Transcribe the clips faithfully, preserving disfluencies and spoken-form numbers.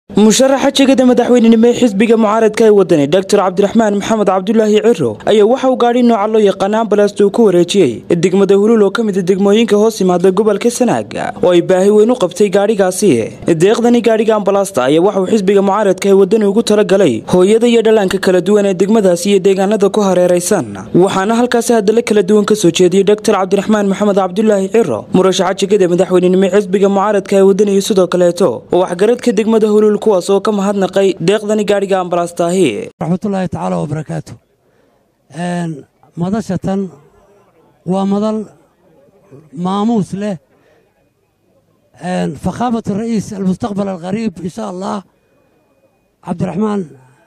musharaxa jegada madaxweynenimo ee xisbiga mucaaradka ee wadani Doctor Cabdiraxmaan Maxamed Cabdullaahi Ciro ayaa waxa uu gaari nooca loo yaqaan ambulance uu ku wareejiyay degmada Hulul oo kamid ah degmooyinka hoos yimaada gobolka Sanaag oo ay baahi weyn u qabtay gaarigaasi deeqdani gaariga ambulance ayaa waxa uu xisbiga mucaaradka ee wadani ugu talagalay hooyada iyo dhalaanka kala duwan ee degmadaasi iyo deegaanada ku hareeraysan waxaana halkaas hadallo kala duwan ka soo jeediyay Doctor Cabdiraxmaan Maxamed Cabdullaahi Ciro murashaxa jegada madaxweynenimo ee xisbiga mucaaradka ee wadani iyo sidoo kaleeto wax garadka degmada Hulul kuwaas oo ka mahadnaqay deeqdani gaariga ambulance tahi raxmatullaahi tacaala wa barakaatu een madashatan waa madal maamuus leh een faqaamatu ra'iis almustaqbal alqariib insha Allah Cabdiraxmaan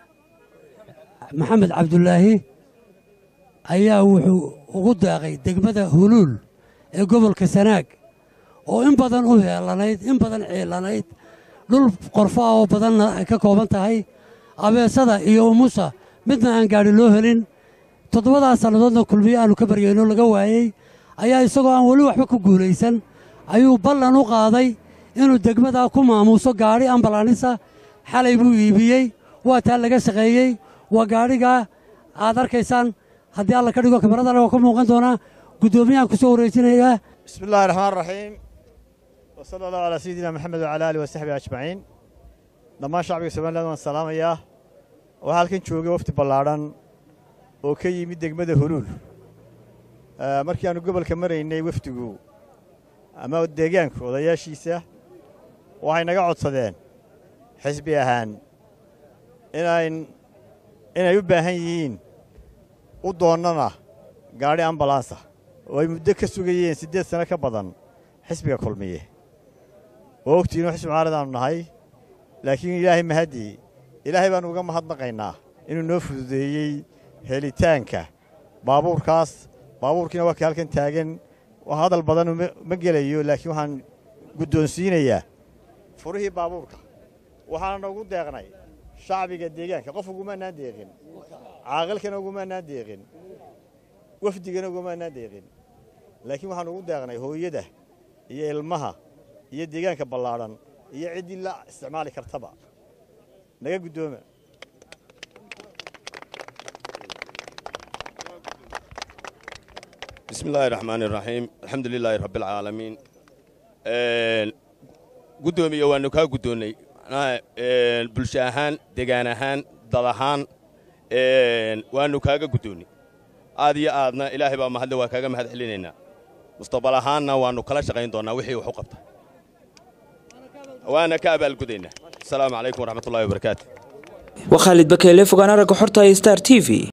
Maxamed Cabdullaahi ayaa wuxuu ugu daaqay degmada Hulul ee gobolka Sanaag oo in badan u heelanayd in badan ceelanayd dhul qorfa oo badan ka kooban tahay abeesada iyo umusa midna aan gaari loo helin toddobadaas sanadoodna kulmiye aanu ka baryayno laga waayay ayaa isagoo aan wali waxba ku guulaysan ayuu ballan u qaaday inuu degmada ku maamuuso gaari ambalaanisa xalay buu iibiyey waa taa laga shaqeeyey waa gaariga aad arkaysaan haddii alla ka dhigo kabaradana waa ka muuqan doonaa guddoomiyahan ku soo wareejinayaa bismillaahi raxmaani raxiim وصلى الله على سيدنا محمد وعلى آله وصحبه أجمعين dhammaan shacbiga Soomaaliland waan salaamayaa waxa halkan joogay wafdi ballaaran oo ka yimid degmada Hulul markii aanu gobolka maraynay wafdigu ama deegaanka odayaashiisa waxay naga codsadeen xisbi ahaan inay inay u baahan yihiin u doonana gaari ambulance oo ay muddo ka sugayeen siddeed sano ka badan xisbiga kulmiye وقتي نحس معارض عن نهاي لكن إلهي مهدي إلهي بانو قام هضنقينا إنه نفذ ذي هلي تانكا بابور كاس بابور كنا وكال كن تاجن وهذا البدن مجليه لكن وحن قدون سينية فريه بابور كا وحنا نقول داغناي شعبي قد ديجان كقف قوما ناديغن عاقل كنا قوما ناديغن وفد كنا قوما ناديغن لكن وحنا نقول داغناي هو يده هي المها iyo deegaanka ballaaran iyo cid la isticmaali kartaba naga gudoomo bismillaahir rahmaanir rahiim alxamdulillaahi rabbil caalamiin ee gudoomiye waanu ka gudoonay ee bulsho ahaan deegaan ahaan dad ahaan ee waanu kaaga gudoonay aad iyo aadna ilaahay baa mahad waa kaaga mahad celinaynaa mustaqbal ahaanna waanu kala shaqayn doonaa wixii uu qabtay وانا كابل قدينا السلام عليكم ورحمة الله وبركاته وخالد بكيلي فقانا رقو حرطة ستار تي في